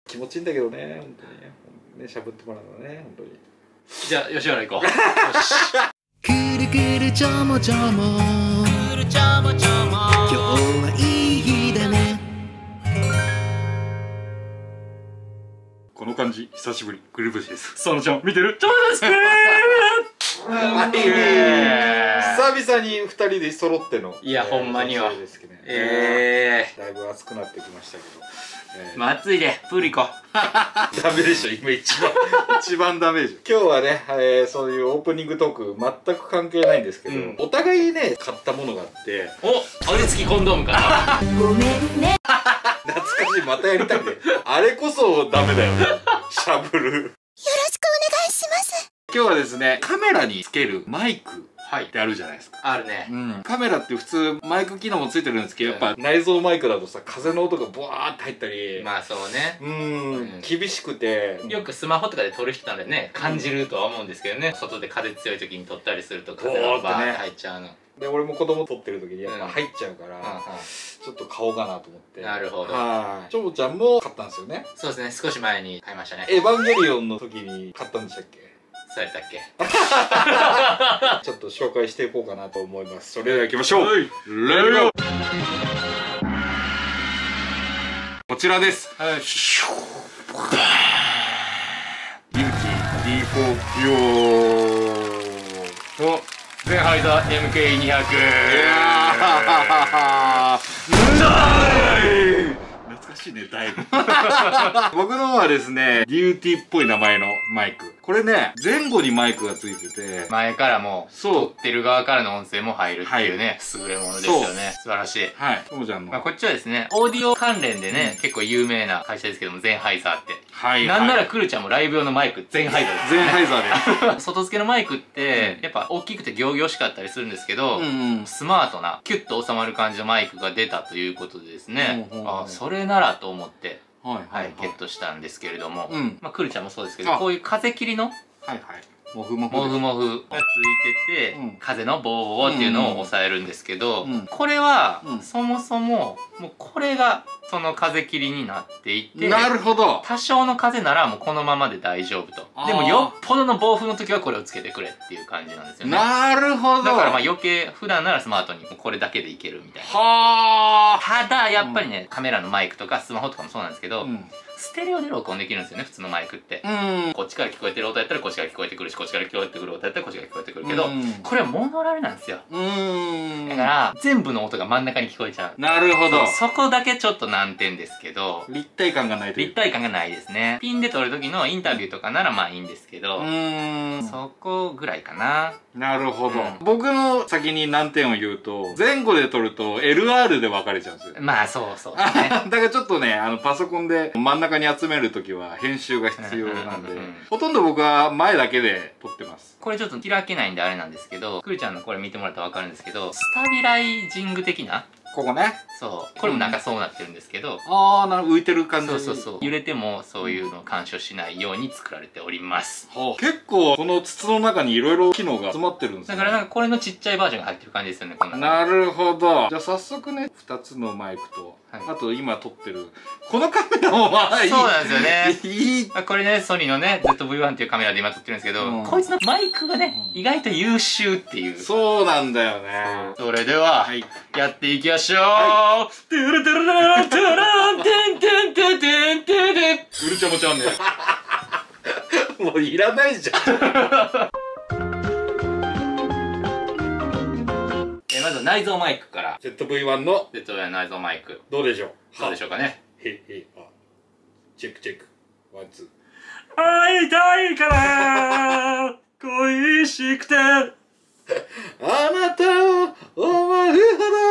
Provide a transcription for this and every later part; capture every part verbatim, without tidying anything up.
気持ちいいんだけどね、本当にね、しゃぶってもらうのね、本当に。 じゃあ吉原行こう。よし。 くるくるちょもちょもくるちょもちょも今日はいい日だね。 この感じ久しぶり、くるぶしです。 そのちゃん見てる？ちょもですね。 久々にふたりで揃っての、 いやほんまにはええだいぶ暑くなってきましたけど、 まあ暑いでプール行こう。 ダメでしょ、今一番一番ダメでしょ。今日はね、えー、そういうオープニングトーク全く関係ないんですけど、うん、お互いね買ったものがあって。 お、味付きコンドームかな。 ごめんね。 懐かしい、またやりたいね。あれこそダメだよね、しゃぶる。よろしくお願いします。 今日はですね、カメラにつけるマイクってあるじゃないですか。 あるね。 うん。カメラって普通マイク機能もついてるんですけど、やっぱ内蔵マイクだとさ、風の音がボワーって入ったり。 まあそうね。 うん。厳しくて。 よくスマホとかで撮る人なんでね、感じるとは思うんですけどね。外で風強い時に撮ったりすると風がバーって入っちゃうの。で、 俺も子供撮ってる時にやっぱ入っちゃうから、ちょっと買おうかなと思って。なるほど。 はい。ちょもちゃんも買ったんですよね。 そうですね、少し前に買いましたね。 エヴァンゲリオンの時に買ったんでしたっけ？ そうやったっけ？ ちょっと紹介していこうかなと思います。それでは行きましょう。レディゴー。こちらです。はい。ビューティー ディーフォーお、ゼンハイザー エムケーにひゃく。いやー懐かしいね、だいぶ。僕のはですね、デューティーっぽい名前のマイク。これね、前後にマイクがついてて、 前からも、撮ってる側からの音声も入るっていうね、優れものですよね。素晴らしい。 はい。ともちゃんの。 まあこっちはですね、オーディオ関連でね、結構有名な会社ですけども、ゼンハイザーって。はい。なんならクルちゃんもライブ用のマイク、ゼンハイザーです。 ゼンハイザーです。外付けのマイクって、やっぱ大きくて仰々しかったりするんですけど、スマートな、キュッと収まる感じのマイクが出たということでですね、あ、それならと思って、はい、ゲットしたんですけれども、まあクルちゃんもそうですけど、こういう風切りの、はいはい。モフモフ。モフモフがついてて、うん、風のボーっていうのを抑えるんですけど、うんうん、これは、うん、そもそも、もうこれがその風切りになっていて、 なるほど。 多少の風ならもうこのままで大丈夫と。でもよっぽどの暴風の時はこれをつけてくれっていう感じなんですよね。 なるほど。 だからまあ余計、普段ならスマートにこれだけでいけるみたいな。 はあ。 ただ、やっぱりね、うん、カメラのマイクとかスマホとかもそうなんですけど、うん、ステレオで録音できるんですよね、普通のマイクって。うん、こっちから聞こえてる音やったらこっちから聞こえてくるし、こっちから聞こえてくる音やったらこっちから聞こえてくるけど、うん、これはモノラルなんですよ。うん、だから、全部の音が真ん中に聞こえちゃう。なるほど。そこだけちょっと難点ですけど、 立体感がないという。 立体感がないですね。ピンで撮る時のインタビューとかならまあいいんですけど、うん、そこぐらいかな。 なるほど。うん、僕の先に難点を言うと、前後で撮ると エルアール で分かれちゃうんですよ。 まあそうそうですね。 だからちょっとね、あのパソコンで真ん中に集めるときは編集が必要なんで、ほとんど僕は前だけで撮ってます。 これちょっと開けないんであれなんですけど、くるちゃんのこれ見てもらったら分かるんですけど、スタビライジング的な、 ここね。 そう。これもなんかそうなってるんですけど。 うん、ああ、なるほど。浮いてる感じ。 そうそうそう。揺れてもそういうのを干渉しないように作られております。 はあ、結構この筒の中にいろいろ機能が詰まってるんですね。 だからなんかこれのちっちゃいバージョンが入ってる感じですよね、こんな。 なるほど。じゃあ早速ね、ふたつのマイクと、はい、あと今撮ってる、このカメラもまあいい。 そうなんですよね。いい。これね、ソニーのね、ゼットブイワン っていうカメラで今撮ってるんですけど、うん、こいつのマイクがね、うん、意外と優秀っていう。 そうなんだよね。 それでは、はい、やっていきましょう。はい、トゥルトゥルラントゥランテンテンテンテンテンテン。うるちゃもちゃんね。 もういらないじゃん。 え、まず内蔵マイクから。 ゼットブイワン のゼットブイワン 内蔵マイク。 どうでしょう。 どうでしょうかね。 へへあ。チェックチェック。ワンツー。 会いたいから恋しくて。あなたを思うほど。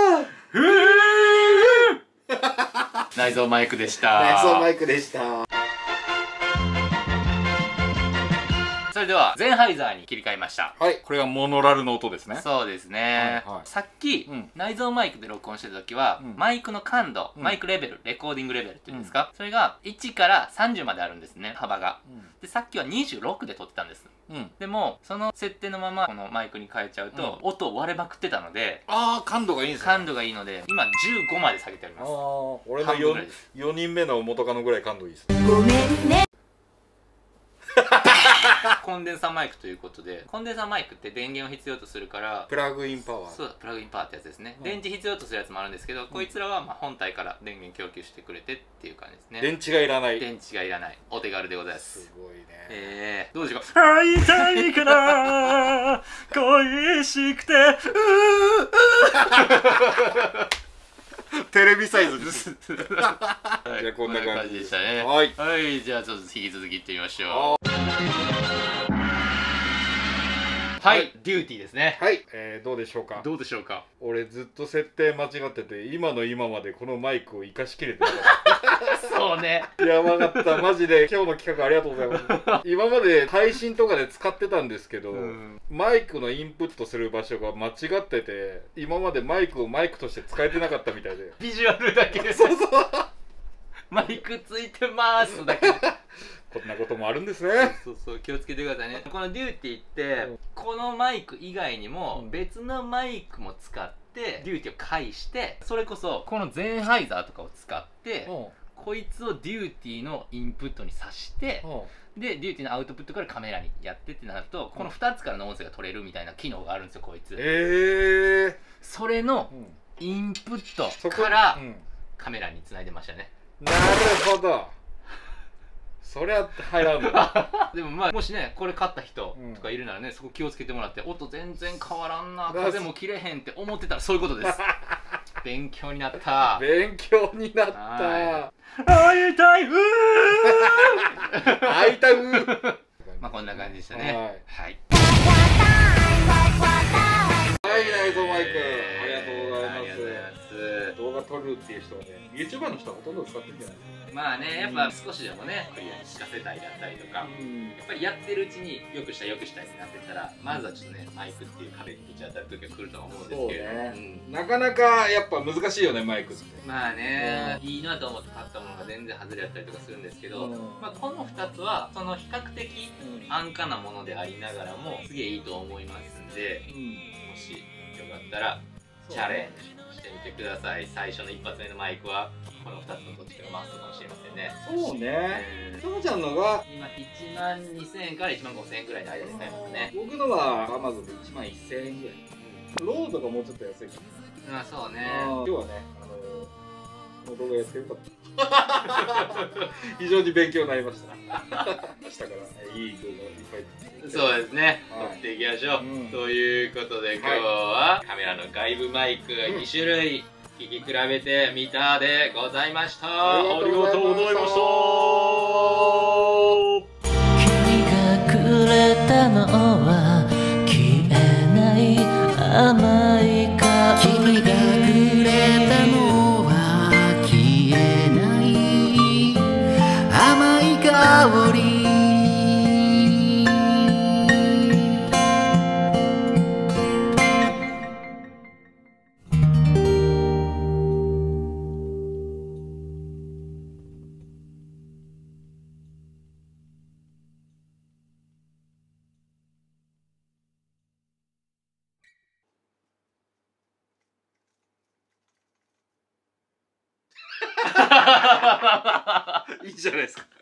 内蔵マイクでした。 内蔵マイクでした。 さそれではゼンハイザーに切り替えました。 はい、これがモノラルの音ですね。 そうですね、はいはい、さっき、うん、内蔵マイクで録音してた時は、うん、マイクの感度、うん、マイクレベル、レコーディングレベルっていうんですか、うん、それがいちからさんじゅうまであるんですね、幅が、うん、でさっきはにじゅうろくで撮ってたんです。うん、でもその設定のままこのマイクに変えちゃうと、うん、音割れまくってたので、 ああ感度がいいんですね。 感度がいいので今じゅうごまで下げてあります。ああ俺の 4, よにんめの元カノぐらい感度いいです。 ごめんね。 コンデンサーマイクということで、コンデンサーマイクって電源を必要とするからプラグインパワー、 そうプラグインパワーってやつですね、うん、電池必要とするやつもあるんですけど、うん、こいつらはまあ本体から電源供給してくれてっていう感じですね。 電池がいらない、 電池がいらないお手軽でございます。 すごいね。 ええー、どうでしょうか。会いたいから恋しくてうーテレビサイズです。じゃあこんな感じでしたね。 はい、 はい、じゃあちょっと引き続きいってみましょう。はい、デューティーですね。 はい、えー、どうでしょうか。 どうでしょうか。 俺ずっと設定間違ってて、今の今までこのマイクを生かしきれてなかったそうね、 やばかった。マジで今日の企画ありがとうございます今まで配信とかで使ってたんですけど、うん、マイクのインプットする場所が間違ってて、今までマイクをマイクとして使えてなかったみたいで、 ビジュアルだけでそうそうマイクついてますだけでこんなこともあるんですね。 そうそう気をつけてくださいね。このデューティーって、うん、このマイク以外にも別のマイクも使ってデューティーを介して、それこそこのゼンハイザーとかを使って、うん、こいつをデューティーのインプットに挿して、うん、でデューティーのアウトプットからカメラにやってってなると、このふたつからの音声が取れるみたいな機能があるんですよこいつ。 えー、 それのインプットからカメラにつないでましたね。 なるほど、そりゃ入らんのでもまあもしねこれ買った人とかいるならね、うん、そこ気をつけてもらって、音全然変わらんな、風も切れへんって思ってたらそういうことです勉強になった。 勉強になった。 会いたいうー会いたうーまあこんな感じでしたね。はいはい、内蔵マイクありがとうございます。動画撮るっていう人はね、YouTuber の人はほとんど使ってるんじゃないですか。 まあね、やっぱ少しでもね、クリアに聞かせたいだったりとか、うん、やっぱりやってるうちによくしたいよくしたいってなってったら、まずはちょっとね、マイクっていう壁にぶち当たる時が来るとは思うんですけど、ね、 うん、なかなかやっぱ難しいよね、マイクって。 まあね、うん、いいなと思って買ったものが全然外れやったりとかするんですけど、うん、まあこのふたつはその比較的安価なものでありながらもすげえいいと思いますんで、うん、もしよかったらチャレンジしてみてください。最初の一発目のマイクはこのふたつのどっちかがマストかもしれませんね。 そうね。ともちゃんのが今いちまんにせんえんからいちまんごせんえんぐらいの間で買えますね。 僕のは アマゾン でいちまんせんえんぐらい。うん、ロードがもうちょっと安いかな。まあそうね。 今日はね、あのこの動画やってよかった。非常に勉強になりました。明日からいい動画をいっぱい。 そうですね。撮っていきましょう。うん、ということで今日はカメラの外部マイクがに種類聞き比べてみたでございました。ありがとうございました。君がくれたのは消えない甘い香り。君がくれたのは消えない甘い香り。いいじゃないですか。